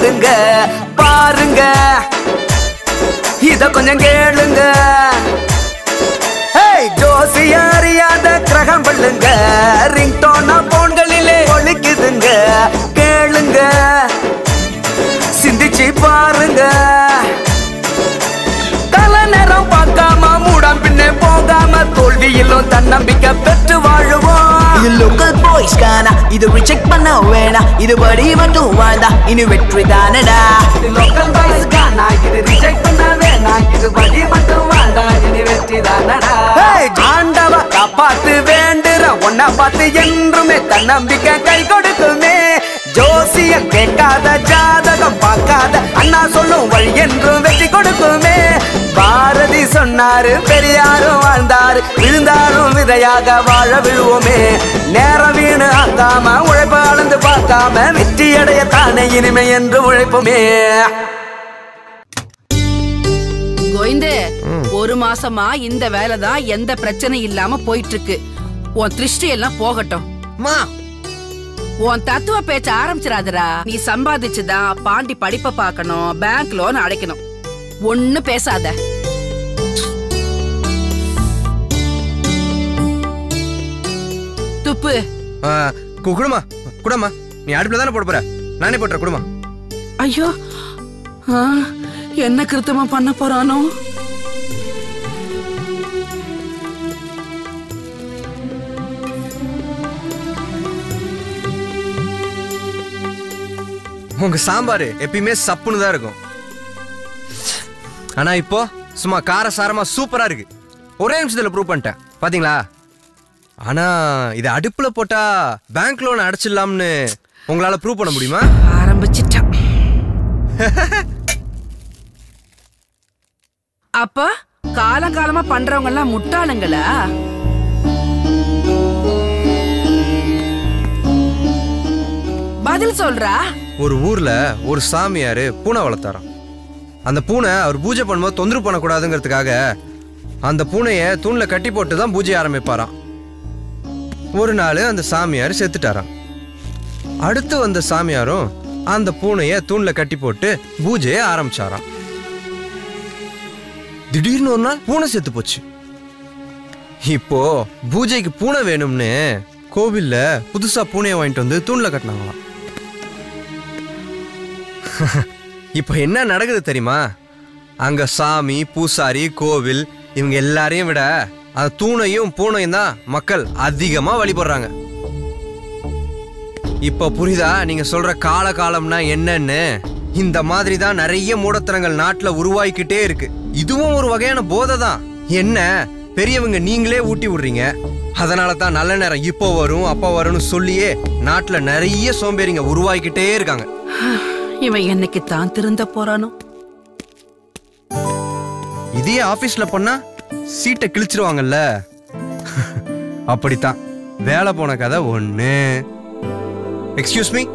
நடக்குதுங்க பாருங்க இத கொஞ்சம் கேளுங்க ஜோசிய அறியாத கிரகம் பள்ளுங்க ரிங்டோனா போன்களிலே ஒழிக்குதுங்க கேளுங்க சிந்திச்சு பாருங்க கல நேரம் பார்க்காம மூடம் பின்னே போகாம தோல்வியிலும் தன்னம்பிக்கை பெற்று வாழுவோம் லோக்கல் பாய்ஸ் கானா இது ரிஜெக்ட் பண்ண வேணா இது படி மட்டும் வாழ்ந்தா இனி வெற்றி தானடா லோக்கல் பாய்ஸ் கானா இது ரிஜெக்ட் பண்ண வேணா இது படி மட்டும் வாழ்ந்தா இனி வெற்றி தானடா ஆண்டவ காப்பாத்து வேண்டுற ஒன்ன பார்த்து என்றுமே தன்னம்பிக்கை கை கொடுக்குமே ஜோசிய கேட்காத ஜாதகம் பார்க்காத அண்ணா சொல்லும் வழி என்றும் வெற்றி கொடுக்குமே பாரதி சொன்னாரு பெரியாரும் வாழ்ந்தாரு விழுந்தாலும் விதையாக வாழ விழுவோமே நேரம் வீணு ஆக்காம உழைப்ப அளந்து பார்க்காம வெற்றி அடைய தானே இனிமை என்று உழைப்போமே கோவிந்து ஒரு மாசமா இந்த வேலை தான் எந்த பிரச்சனை இல்லாம போயிட்டு இருக்கு உன் திருஷ்டி எல்லாம் போகட்டும் உன் தத்துவ பேச்ச ஆரம்பிச்சிடாதடா நீ சம்பாதிச்சுதான் பாண்டி படிப்பை பார்க்கணும் பேங்க் லோன் அடைக்கணும் ஒண்ணு பேசாத துப்பு குடுமா குடமா நீ அடுப்புல தானே போட போற நானே போட்டுற குடுமா ஐயோ என்ன கிருத்தமா பண்ண போறானோ உங்க சாம்பார் எப்பயுமே சப்புன்னு தான் இருக்கும் ஆனா இப்போ சும்மா காரசாரமா சூப்பரா இருக்கு ஒரே நிமிஷத்துல ப்ரூவ் பண்ணிட்டேன் பாத்தீங்களா ஆனா இது அடுப்புல போட்டா பேங்க் லோன் அடைச்சிடலாம்னு உங்களால ப்ரூவ் பண்ண முடியுமா ஆரம்பிச்சிட்டான் அப்ப காலங்காலமா பண்றவங்க எல்லாம் முட்டாளுங்களா பதில் சொல்றா ஒரு ஊர்ல ஒரு சாமியாரு பூனை வளர்த்தாராம் அந்த பூனை அவர் பூஜை பண்ணும்போது தொந்தரவு பண்ணக்கூடாதுங்கிறதுக்காக அந்த பூனைய தூண்ல கட்டி போட்டு தான் பூஜை ஆரம்பிப்பாராம் ஒரு நாள் அந்த சாமியார் செத்துட்டாராம் அடுத்து வந்த சாமியாரும் அந்த பூனைய தூண்ல கட்டி போட்டு பூஜையை ஆரம்பிச்சாராம் திடீர்னு ஒரு நாள் பூனை செத்து போச்சு இப்போ பூஜைக்கு பூனை வேணும்னு கோவில்ல புதுசா பூனையை வாங்கிட்டு வந்து தூண்ல கட்டினாங்களாம் இப்ப என்ன நடக்குது தெரியுமா அங்க சாமி பூசாரி கோவில் இவங்க எல்லாரையும் விட அந்த தூணையும் பூனையும் தான் மக்கள் அதிகமா வழிபடுறாங்க இப்ப புரியுதா நீங்க சொல்ற காலம்னா என்னன்னு இந்த மாதிரி தான் நிறைய மூடத்தனங்கள் நாட்டுல உருவாக்கிட்டே இருக்கு இதுவும் ஒரு வகையான போதை தான் என்ன பெரியவங்க நீங்களே ஊட்டி விடுறீங்க அதனால தான் நல்ல நேரம் இப்போ வரும் அப்போ வரும்னு சொல்லியே நாட்டுல நிறைய சோம்பேறிங்க உருவாக்கிட்டே இருக்காங்க இவன் என்னைக்கு தான் திருந்த போறானோ இதே ஆபீஸ்ல பண்ணா சீட்டை கிழிச்சிருவாங்கல்ல அப்படித்தான் வேலை போன கதை ஒண்ணு எக்ஸ்கியூஸ் மீ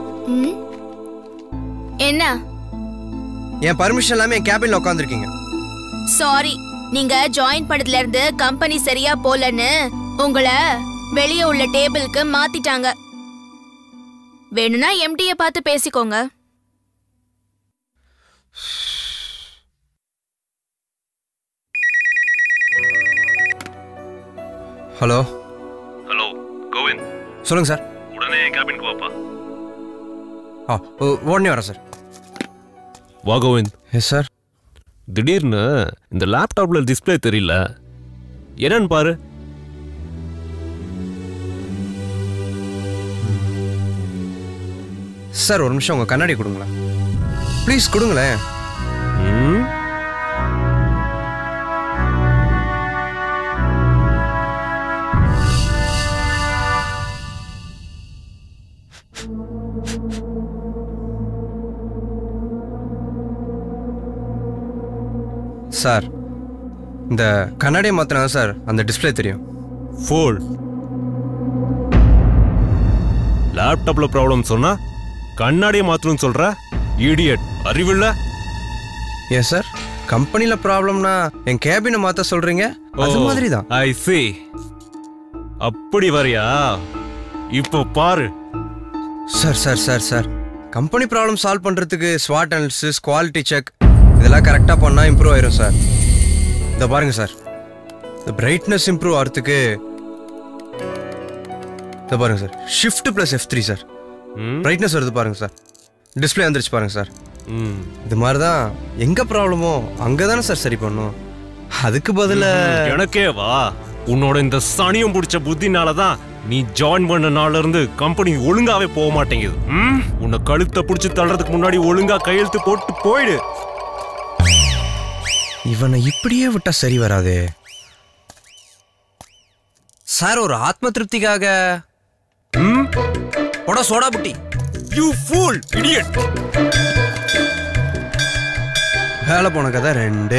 என்ன என் பர்மிஷன் இல்லாம என் கேபின்ல உட்காந்துருக்கீங்க சாரி நீங்க ஜாயின் பண்ணதுல இருந்து கம்பெனி சரியா போலன்னு உங்களை வெளியே உள்ள டேபிளுக்கு மாத்திட்டாங்க வேணும்னா எம்டியை பார்த்து பேசிக்கோங்க ஹலோ ஹலோ கோவிந்த் சொல்லுங்க சார் உடனே கேபினுக்கு வாப்பா உடனே வரேன் சார் வா கோவிந்த் எஸ் சார் திடீர்னு இந்த லேப்டாப்ல டிஸ்பிளே தெரியல என்னன்னு பாரு சார் ஒரு நிமிஷம் உங்க கண்ணாடி கொடுங்களேன் ப்ளீஸ் கொடுங்களேன் சார் இந்த கண்ணாடியை மாத்தினா சார் அந்த டிஸ்பிளே தெரியும் ஃபோல் லேப்டாப்ல ப்ராப்ளம் சொன்னா கண்ணாடியை மாத்தணும்னு சொல்ற இடியட் அறிவில்ல ஏன் சார் கம்பெனில ப்ராப்ளம்னா என் கேபினை மாத்த சொல்றீங்க அது மாதிரி தான் ஐ see அப்படி வரியா இப்போ பாரு sir sir sir sir company problem solve பண்ணுறதுக்கு ஸ்வாட் அனாலிசிஸ் குவாலிட்டி செக் இதெல்லாம் கரெக்டாக பண்ணால் இம்ப்ரூவ் ஆயிரும் சார். இதை பாருங்கள் சார், இந்த பிரைட்னஸ் இம்ப்ரூவ் ஆகிறதுக்கு இதை பாருங்கள் sir, shift plus F3 sir. Brightness வருது பாருங்கள் சார், டிஸ்பிளே வந்துருச்சு பாருங்கள் சார். இது மாதிரி தான் எங்கே ப்ராப்ளமோ அங்கே தானே சார் சரி பண்ணும். அதுக்கு பதிலாக எனக்கே வா, உன்னோட இந்த சனியும் பிடிச்ச புத்தினால தான் நீ ஜாயின் பண்ண நாள்ல இருந்து கம்பெனி ஒழுங்காவே போக மாட்டேங்குது. உன்னை கழுத்தை பிடிச்சி தள்ளுறதுக்கு முன்னாடி ஒழுங்கா கையெழுத்து போட்டு போயிடு. இவனை இப்படியே விட்டா சரி வராதே சார். ஒரு ஆத்ம திருப்திக்காக போட சோடா புட்டி. You fool idiot. வேலை போன கதை 2.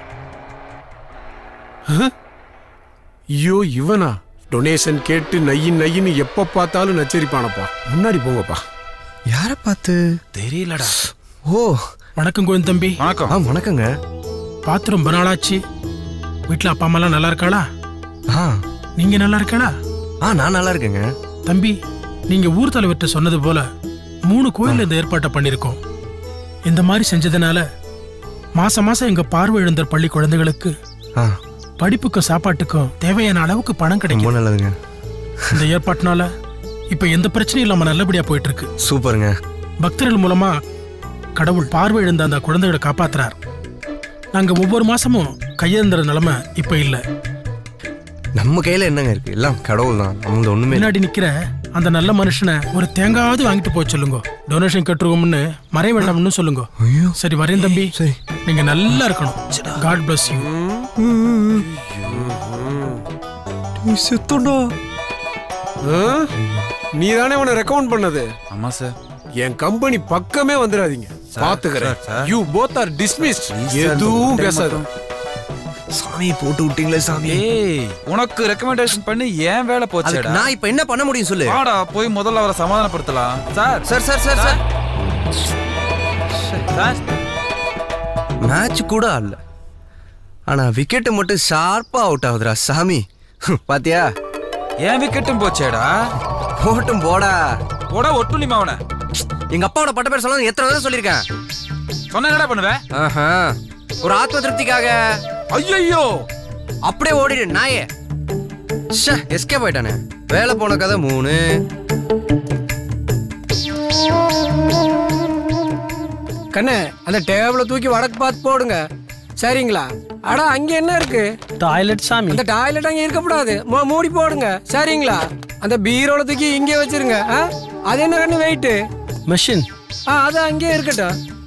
ஐயோ இவனா டொனேஷன் கேட்டு நையின்னு எப்ப பார்த்தாலும் நச்சரிப்பானப்பா. முன்னாடி போங்கப்பா. யாரை பார்த்து தெரியலடா. ஓ வணக்கம் கோவிந்த் தம்பி. வணக்கம். வணக்கங்க. பார்த்து ரொம்ப நாளாச்சு. வீட்டில் அப்பா அம்மாலாம் நல்லா இருக்காளா? நீங்க நல்லா இருக்காளா? நான் நல்லா இருக்கேங்க. தம்பி, நீங்க ஊர் தலைவர்கிட்ட சொன்னது போல 3 கோயில் இந்த ஏற்பாட்டை பண்ணிருக்கோம். இந்த மாதிரி செஞ்சதுனால மாசம் மாசம் எங்க பார்வை இழந்த பள்ளி குழந்தைகளுக்கு படிப்புக்கும் சாப்பாட்டுக்கும் தேவையான அளவுக்கு பணம் கிடைக்கும். நல்லதுங்க. இந்த ஏற்பாட்டினால இப்ப எந்த பிரச்சனையும் இல்லாம நல்லபடியா போயிட்டு இருக்கு. சூப்பருங்க. பக்தர்கள் மூலமா கடவுள் பார்வை இழந்த அந்த குழந்தைகளை காப்பாத்துறார். நாங்க ஒவ்வொரு மாசமும் கையேந்திர நிலைமை இப்ப இல்ல. நம்ம கையில என்னங்க இருக்கு, எல்லாம் கடவுள் தான். நம்ம ஒண்ணுமே. முன்னாடி நிக்கிற அந்த நல்ல மனுஷனை ஒரு தேங்காவது வாங்கிட்டு போய் சொல்லுங்க. டொனேஷன் கட்டுருவோம்னு மறைய வேண்டாம்னு சொல்லுங்க. சரி வரேன் தம்பி. சரி, நீங்க நல்லா இருக்கணும். God bless you. செத்தோண்டா. நீ தானே உன்னை ரெக்கமெண்ட் பண்ணது? ஆமா சார். என் கம்பெனி பக்கமே வந்துடாதீங்க. பாத்துக்கிறேன். You both are dismissed. எதுவும் பேசாத. சாமியை போட்டு விட்டீங்களே சாமி. ஏய், உனக்கு ரெக்கமெண்டேஷன் பண்ணி ஏன் வேலை போச்சுடா? நான் இப்ப என்ன பண்ண முடியும் சொல்லு. வாடா போய் முதல்ல அவரை சமாதானப்படுத்தலாம். Sir sir sir sir sir sir match கூட ஆடல, ஆனா விக்கெட் மட்டும் ஷார்ப்பா அவுட் ஆகுதுடா சாமி. பாத்தியா? ஏன் விக்கெட்டும் போச்சேடா? போட்டும் போடா. போடா ஒட்டுலிமா அவனை. எங்க அப்பாவோட பட்ட பேர் சொல்ல எத்தனை தடவை சொல்லியிருக்கேன். சொன்ன என்னடா பண்ணுவேன்? ஒரு ஆத்ம திருப்திக்காக. ஐயோ அப்படியே ஓடிடு நாயே. எஸ்கேப் ஆயிட்டானே. வேலை போன கதை 3. கண்ணே, அந்த டேபிள தூக்கி வடக்கு பார்த்து போடுங்க. சரிங்களா? அடா அங்க என்ன இருக்கு? டாய்லெட் சாமி. அந்த டாய்லெட் அங்க இருக்கக்கூடாது. மூடி போடுங்க. சரிங்களா? அந்த பீரோல தூக்கி இங்கே வச்சிருங்க. அது என்ன கண்ணு வெயிட்? மெஷின். அது அங்கே இருக்கட்டும்.